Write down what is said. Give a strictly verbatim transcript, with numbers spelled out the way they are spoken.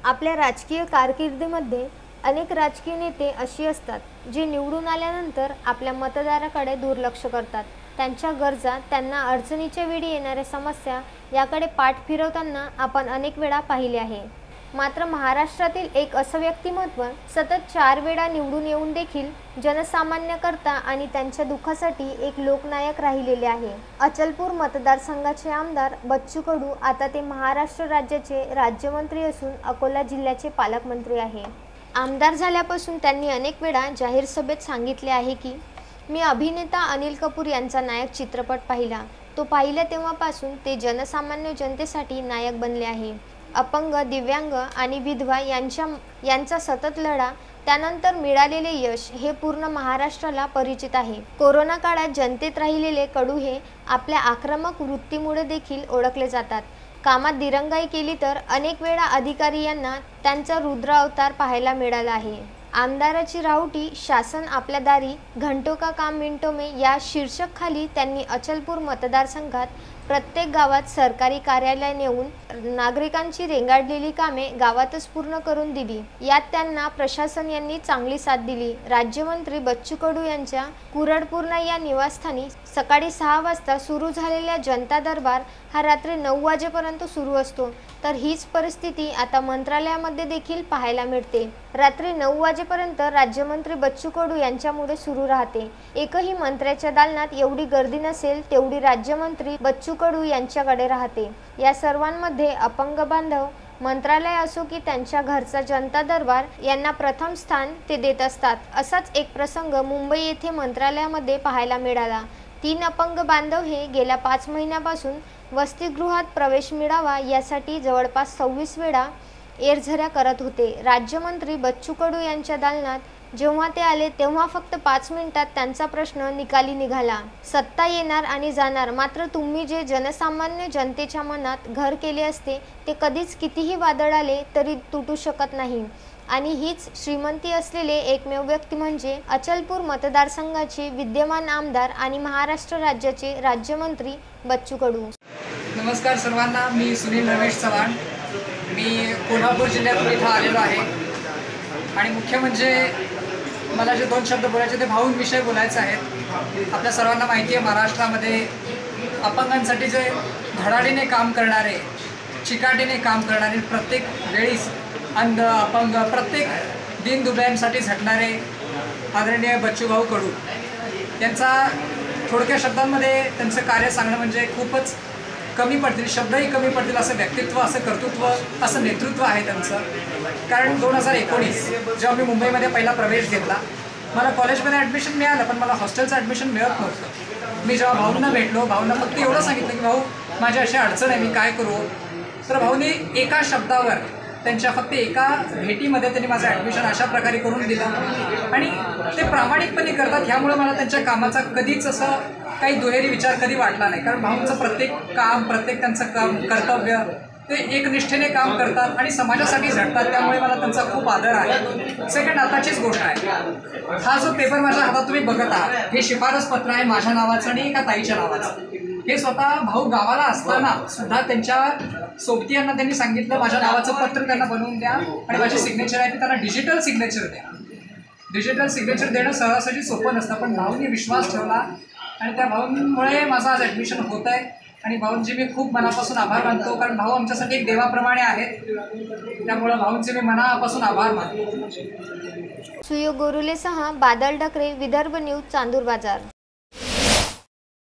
आपल्या राजकीय कारकिर्दीमध्ये अनेक राजकीय नेते अशी असतात जे निवडून आल्यानंतर आपल्या मतदाराकडे दुर्लक्ष करतात। त्यांच्या गरजा, त्यांना अडचणीच्या वेळी येणाऱ्या समस्या याकडे पाठ फिरवताना आपण अनेक वेळा पाहिले आहे। मात्र महाराष्ट्रातील एक असं व्यक्तिमत्व सतत चार वेळा निवडून येऊन देखील जनसामान्यकरता आणि त्यांच्या दुःखासाठी एक लोकनायक राहिलेले आहे। अचलपूर मतदारसंघाचे आमदार बच्चू कडू आता ते महाराष्ट्र राज्याचे राज्यमंत्री असून अकोला जिल्ह्याचे पालकमंत्री आहे। आमदार झाल्यापासून त्यांनी अनेक वेळा जाहीर सभेत सांगितले आहे की मी अभिनेता अनिल कपूर यांचा नायक चित्रपट पाहिला। तो पाहिला तेव्हापासून ते जनसामान्य जनतेसाठी नायक बनले आहे। अपंग, दिव्यांग आणि विधवा यांच्या यांचा सतत लढा, त्यानंतर मिळालेले यश हे पूर्ण महाराष्ट्राला परिचित आहे। कोरोना काळात जनतेत राहिलेले कडू हे आपल्या आक्रमक वृत्तीमुळे देखील ओळखले जातात। कामात दिरंगाई केली तर अनेक वेळा अधिकारी यांना त्यांचा रुद्र अवतार पाहायला मिळाला आहे। आमदाराची राहुटी, शासन आपल्या दारी, घंटों का काम मिनटों में या शीर्षक खाली त्यांनी अचलपूर मतदारसंघात प्रत्येक गावात सरकारी कार्यालय नेऊन नागरिकांची रेंगाळलेली कामे गावातच पूर्ण करून दिली। यात त्यांना प्रशासन यांनी चांगली साथ दिली। राज्यमंत्री बच्चू कडू यांच्या कुरडपूर्णा या निवासस्थानी सकाळी सहा वाजता सुरू झालेला जनता दरबार हा रात्री नऊ वाजेपर्यंत सुरू असतो, तर हीच परिस्थिती आता मंत्रालयामध्ये देखील पाहायला मिळते। रात्री नऊ वाजेपर्यंत राज्यमंत्री बच्चू कडू यांच्यामुळे सुरू राहते। एकही मंत्र्याच्या दालनात एवढी गर्दी नसेल तेवढी राज्यमंत्री बच्चू कडू यांच्याकडे राहते। या सर्वांमध्ये अपंग बांधव, मंत्रालय असो की त्यांच्या घरचा जनता दरबार यांना प्रथम स्थान ते देत असतात। असाच एक प्रसंग मुंबई येथे मंत्रालयामध्ये पाहायला मिळाला। तीन अपंग बांधव हे गेल्या पाच महिन्यापासून वसतिगृहात प्रवेश मिळावा यासाठी जवळपास सव्वीस वेळा एरझऱ्या करत होते। राज्यमंत्री बच्चू कडू यांच्या दालनात जेव्हा ते आले तेव्हा फक्त पाच मिनिटात त्यांचा प्रश्न निकाली निघाला। सत्ता येणार आणि जाणार, मात्र तुम्ही जे जनसामान्य जनतेच्या मनात घर केले असते ते कधीच कितीही वादळ आले तरी तुटू शकत नाही। आणि हीच श्रीमंती असलेले एकमेव व्यक्ती म्हणजे अचलपूर मतदारसंघाचे विद्यमान आमदार आणि महाराष्ट्र राज्याचे राज्यमंत्री बच्चू कडू। नमस्कार सर्वांना, मी सुनील रमेश चव्हाण। मी कोल्हापूर जिल्ह्यातून इथं आलेलो आहे आणि मुख्य म्हणजे मला जे दोन शब्द बोलायचे ते भाऊंविषयी बोलायचे आहेत। आपल्या सर्वांना माहिती आहे, महाराष्ट्रामध्ये अपंगांसाठी जे धडाडीने काम करणारे, चिकाटीने काम करणारे, प्रत्येक वेळीस अंध, अपंग, प्रत्येक दीनदुबळ्यांसाठी झटणारे आदरणीय बच्चूभाऊ कडू यांचा थोडक्या शब्दांमध्ये त्यांचं कार्य सांगणं म्हणजे खूपच कमी पडतील, शब्दही कमी पडतील असं व्यक्तित्व, असं कर्तृत्व, असं नेतृत्व आहे त्यांचं। कारण दोन हजार एकोणीस जेव्हा मी मुंबईमध्ये पहिला प्रवेश घेतला, मला कॉलेजमध्ये ॲडमिशन मिळालं पण मला हॉस्टेलचं ॲडमिशन मिळत नव्हतं। मी जेव्हा भाऊंना भेटलो, भाऊंना फक्त एवढं सांगितलं की भाऊ माझी अशी अडचण आहे, मी काय करू? तर भाऊंनी एका शब्दावर, त्यांच्या फक्त एका भेटीमध्ये त्यांनी माझं ॲडमिशन अशा प्रकारे करून दिलं आणि ते प्रामाणिकपणे करतात। ह्यामुळे मला त्यांच्या कामाचा कधीच असं काही दुहेरी विचार कधी वाटला नाही। कारण भाऊंचं प्रत्येक काम, प्रत्येक त्यांचं काम, कर्तव्य ते एकनिष्ठेने काम करतात आणि समाजासाठी झटतात, त्यामुळे मला त्यांचा खूप आदर आहे। सेकंड, आताचीच गोष्ट आहे, हा जो पेपर माझ्या हातात तुम्ही बघत आहात हे शिफारस पत्र आहे माझ्या नावाचं आणि एका ताईच्या नावाचं। हे स्वतः भाऊ गावाला असताना सुद्धा त्यांच्या सोबतीयांना त्यांनी सांगितलं माझ्या नावाचं पत्र त्यांना बनवून द्या आणि माझी सिग्नेचर आहे ती त्यांना डिजिटल सिग्नेचर द्या। डिजिटल सिग्नेचर देणं सहजासहजी सोपं नसतं, पण भाऊंनी विश्वास ठेवला आणि त्या भाऊंमुळे माझं आज ॲडमिशन होत आहे आणि भाऊंची मी खूप मनापासून आभार मानतो। कारण भाऊ आमच्यासाठी एक देवाप्रमाणे आहेत, त्यामुळं भाऊंचे मी मनापासून आभार मानतो। सुयोग गोरुलेसह बादल डकरे, विदर्भ न्यूज, चांदूर बाजार।